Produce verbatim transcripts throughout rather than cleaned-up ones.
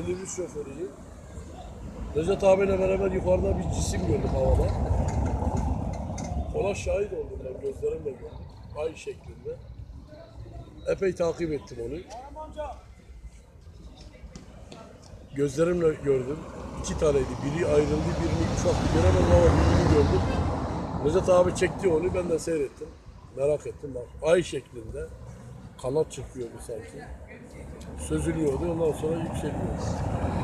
minibüs şoförüyüm. Recep abiyle beraber yukarıda bir cisim gördüm havada. Ona şahit oldum ben, gözlerimle gördüm. Ay şeklinde. Epey takip ettim onu. Gözlerimle gördüm. İki taneydi. Biri ayrıldı, birini ufaktı göremedim ama birini gördüm. Recep abi çekti onu, ben de seyrettim. Merak ettim bak. Ay şeklinde. Kanat çırpıyordu sanki. Süzülüyordu, ondan sonra yükseliyordu.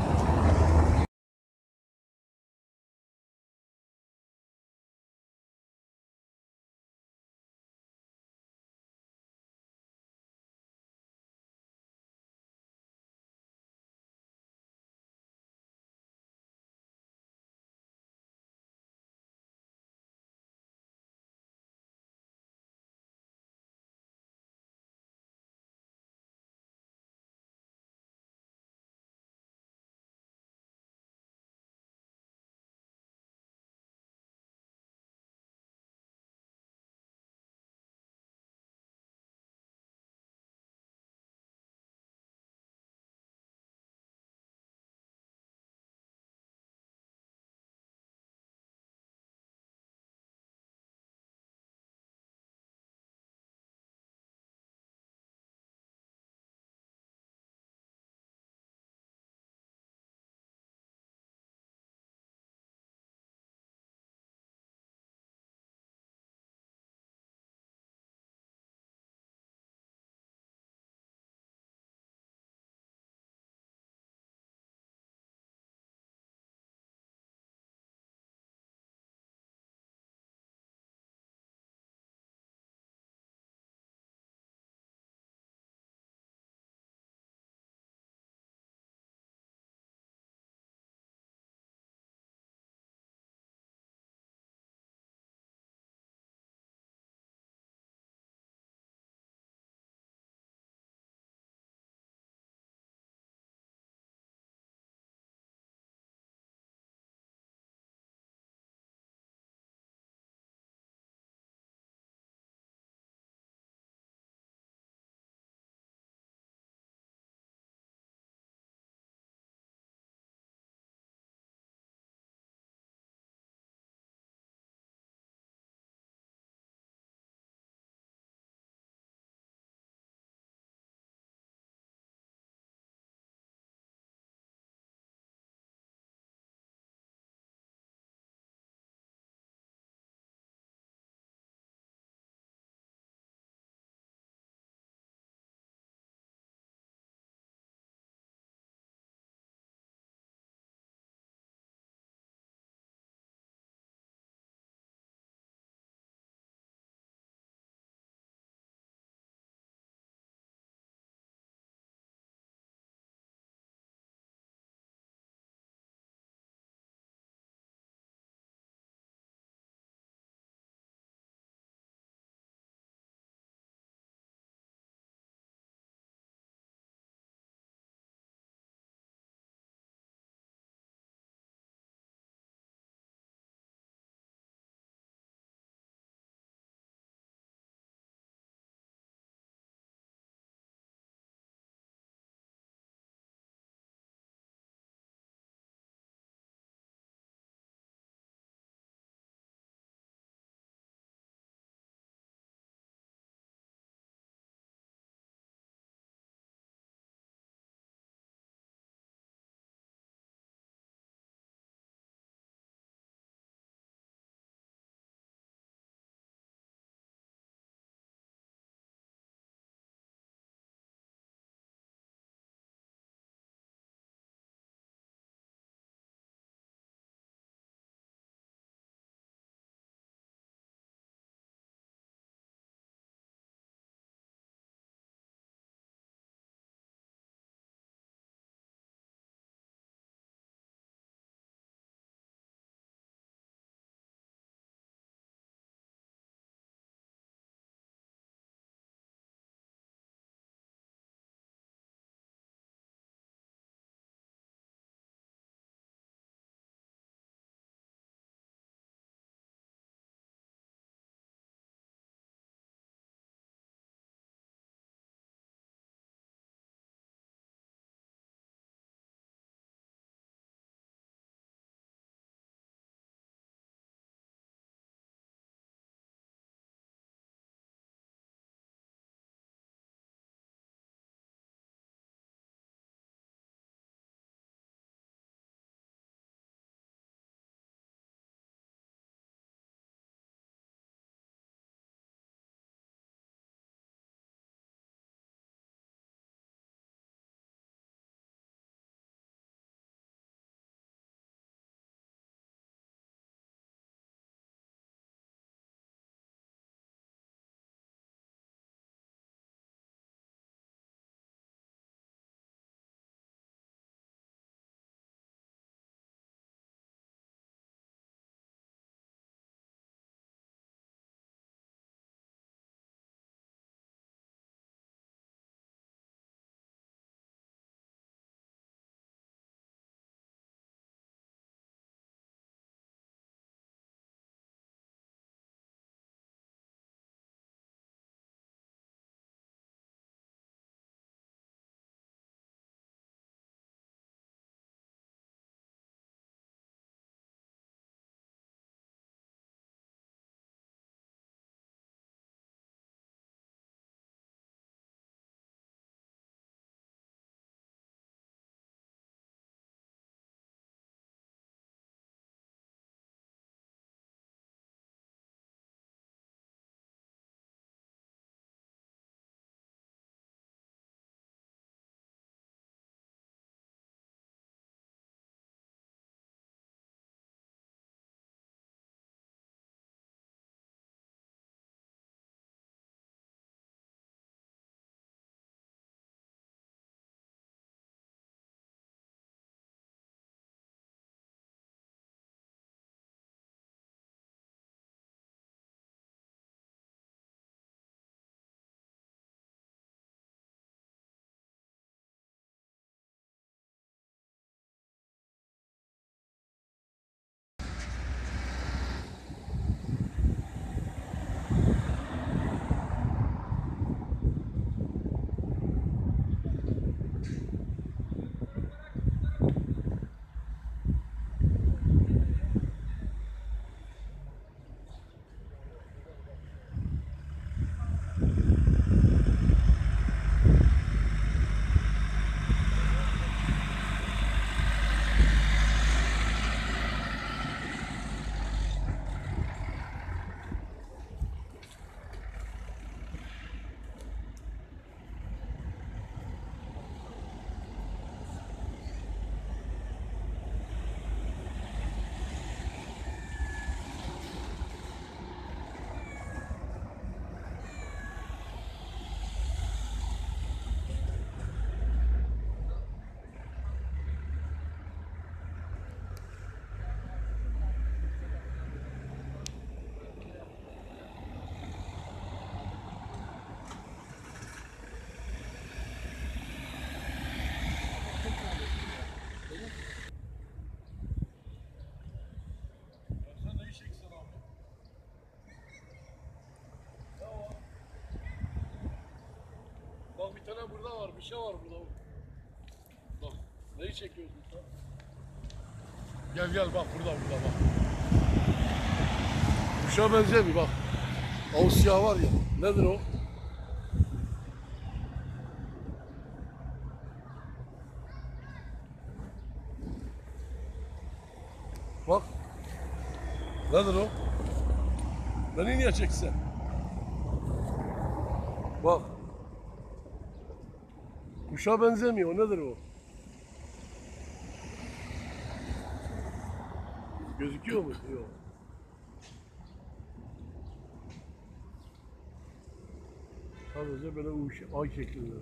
bir şey var burada. Bak. Neyi çekiyorsun sen? Gel gel bak burada burada bak. Kuşa benziyor bir bak. O siyah var ya. Nedir o? Bak. Nedir o? Beni niye çeksen? Bak. Kuşa benzemiyor. Nedir o? Gözüküyor mu? Yok. Sadece böyle uç, ay şeklinde.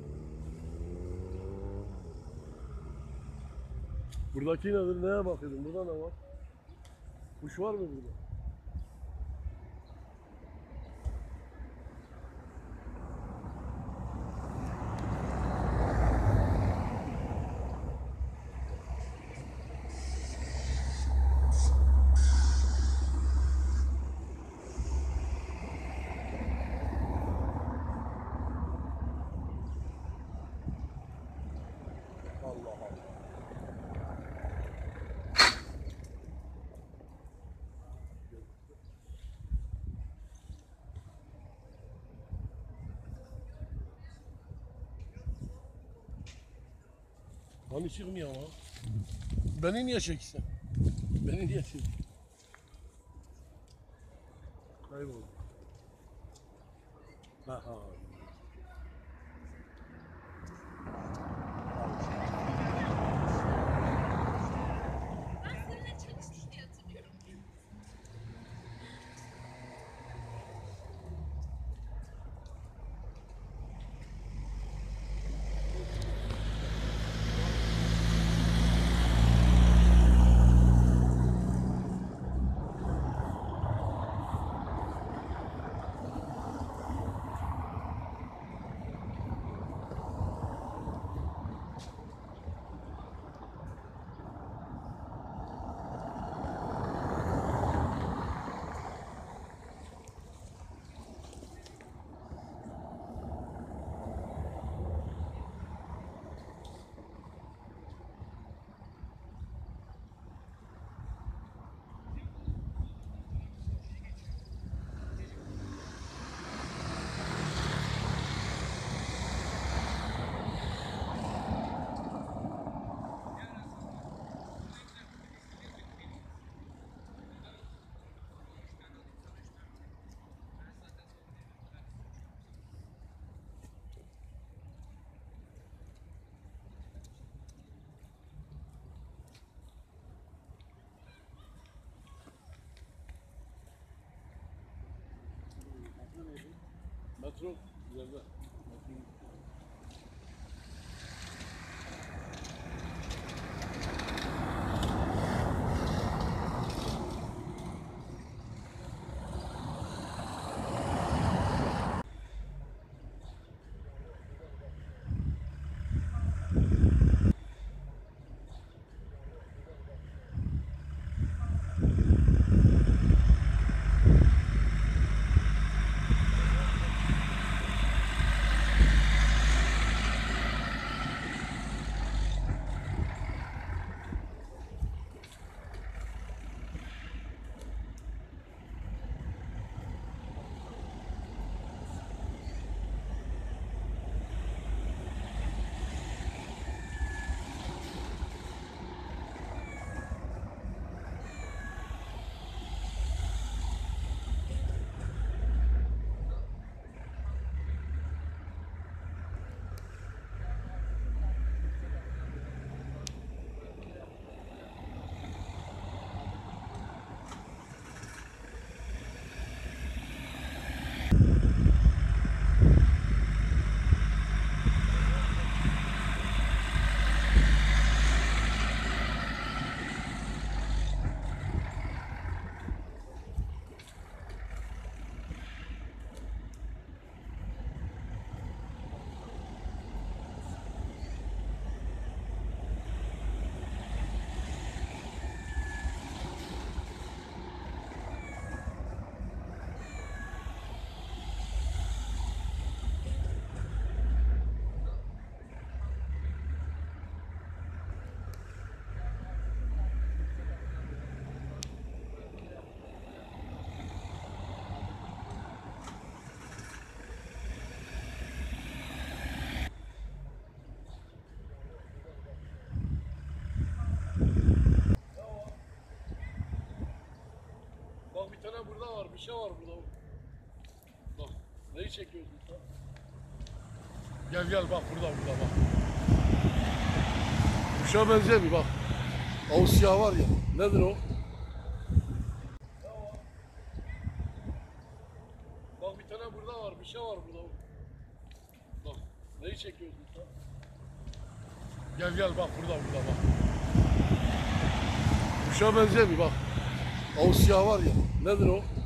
Buradaki nedir? Neye bakıyordun? Burada ne var? Kuş var mı burada? Allah Allah. Hani çıkmıyor ama. Beni niye çeksin? Beni niye çeksin? Kayboldu. Ha ha. Ben seninle çalıştık diye hatırlıyorum. Metro ileride. şey var burada. Bak. Neyi çekiyorsun sen? Gel gel bak burada burada bak. Kuşa benziyor bir bak. O siyah var ya. Nedir o? Bak bir tane burada var. Bir şey var burada. Bak. Neyi çekiyorsun sen? Gel gel bak burada burada bak. Kuşa benziyor bir bak. O siyah var ya. Nedir o?